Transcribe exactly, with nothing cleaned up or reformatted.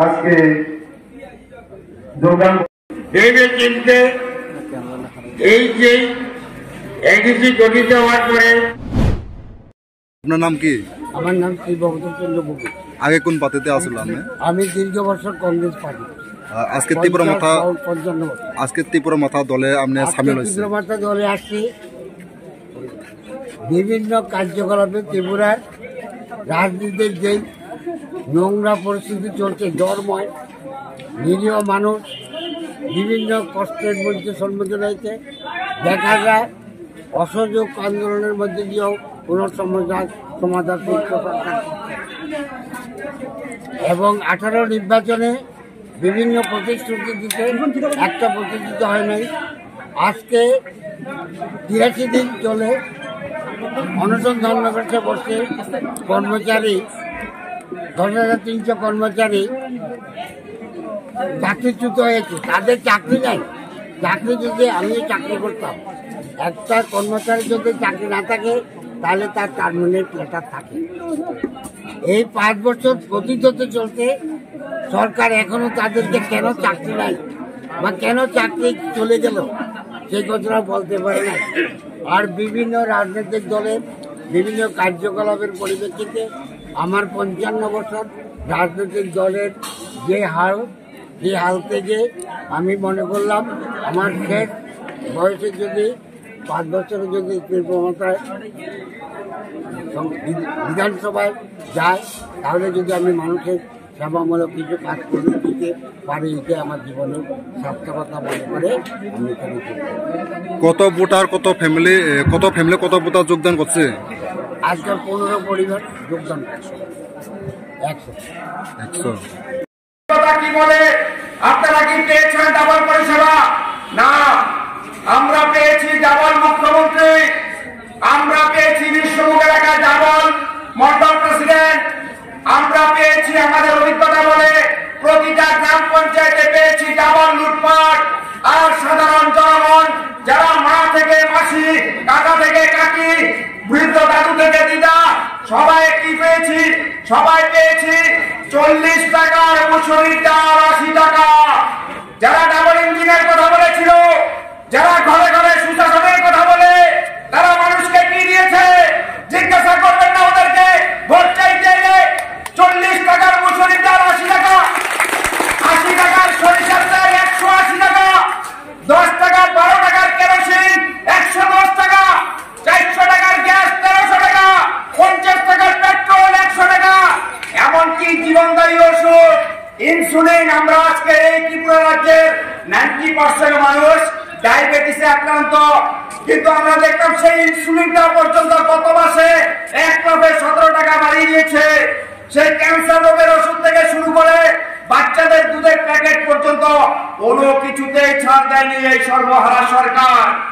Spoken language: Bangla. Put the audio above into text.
আজকে যোগদান ভেবে চিনতে এই যে এডিসি গঠিত হওয়ার পরে। আপনার নাম কি? আমার নাম শ্রী ভবতোষ চন্দ্র বসু। আগে কোন পার্টিতে আসলে আপনি? আমি দীর্ঘ বছর কংগ্রেস পার্টি। আজকে ত্রিপুরা মাথা আজকে ত্রিপুরা মাথা দলে আপনি সামিল হয়েছেন। ত্রিপুরা মাথা দলে আসছি বিভিন্ন কার্যকলাপে ত্রিপুরার রাজনীতির যে নোংরা পরিস্থিতি চলছে, জড়ময় নিরীহ মানুষ বিভিন্ন কষ্টের মধ্যে সম্মুখীন হয়েছে, দেখা যায় অসহযোগ আন্দোলনের মধ্যে দিয়েও কোনো সমাধান সমাধান এবং আঠারো নির্বাচনে বিভিন্ন প্রতিশ্রুতি দিতে একটা প্রতিশ্রুতি হয় নাই। আজকে তিরাশি দিন চলে অনশন ধর্মঘটে বসে কর্মচারী দশ হাজার তিনশো কর্মচারী চাকরিচ্যুত হয়েছে। তাদের চাকরি নাই। চাকরি যদি আমি চাকরি করতাম, একটা কর্মচারী যদি চাকরি না থাকে তাহলে তার টার্মিনেট লেটার থাকে। এই পাঁচ বছর প্রতীত চলতে সরকার এখনো তাদেরকে কেন চাকরি নাই বা কেন চাকরি চলে গেল সেই কথাটা বলতে পারে না। আর বিভিন্ন রাজনৈতিক দলের বিভিন্ন কার্যকলাপের পরিপ্রেক্ষিতে আমার পঞ্চান্ন বছর রাজনৈতিক দলের যে হাল, সেই হাল থেকে আমি মনে করলাম আমার শেষ বয়সে যদি পাঁচ বছরে যদি ক্ষমতায় বিধানসভায় যায়, তাহলে যদি আমি মানুষের সেবামূলক কিছু কাজ করে দিতে পারি, এটা আমার জীবনের সার্থকতা মনে করে আমি এখানে। কত ভোটার, কত ফ্যামিলি, কত ফ্যামিলি কত ভোটার যোগদান করছে? আজকাল পনেরো পরিবার যোগদান করছে। একশো একশো কি বলে আপনারা কি পেয়েছেন ডাবল পরিষেবা? না, আমরা পেয়েছি ডাবল মুখ্যমন্ত্রী, আমরা পেয়েছি বিশ্বমুখ এলাকায় ডাবল মন্ডল প্রেসিডেন্ট, আমরা পেয়েছি আমাদের অভিজ্ঞতা বলে প্রতিটা গ্রাম পঞ্চায়েতে পেয়েছি ডাবল লুটপাট। আর সাধারণ জনগণ যারা মা থেকে মাসি, কাকা থেকে কাকি, বৃদ্ধ দাদু থেকে দিদা, সবাই কি পেয়েছি? সবাই পেয়েছি চল্লিশ টাকার মুসুরির ডাল আশি টাকা। যারা ডাবল ইঞ্জিনের কথা বলেছিল, যারা ঘরে ঘরে সুশাসনের কথা বলে, তারা মানুষকে কি দিয়েছে জিজ্ঞাসা করবেন না ওদেরকে। ভোট চাইতে এলে চল্লিশ টাকার মুসুরির ডাল আশি টাকা, আশি টাকার সরিষার তেল একশো আশি টাকা, দশ টাকার বারো টাকার কেরোসিন একশো দশ টাকা, চারশো টাকার গ্যাস তেরোশো টাকা, পঞ্চাশ টাকার পেট্রোল একশো টাকা, এমনকি জীবনদায়ী ওষুধ ইনসুলিন। আমরা আজকে এই ত্রিপুরা রাজ্যের নাইনটি পার্সেন্ট মানুষ ডায়াবেটিসে আক্রান্ত, কিন্তু আমরা দেখলাম সেই ইনসুলিনটা পর্যন্ত গত মাসে এক লাফে সতেরো টাকা বাড়িয়ে দিয়েছে। সেই ক্যান্সার রোগের ওষুধ থেকে শুরু করে বাচ্চাদের দুধের প্যাকেট পর্যন্ত কোনো কিছুতেই ছাড় দেয়নি এই সর্বহারা সরকার।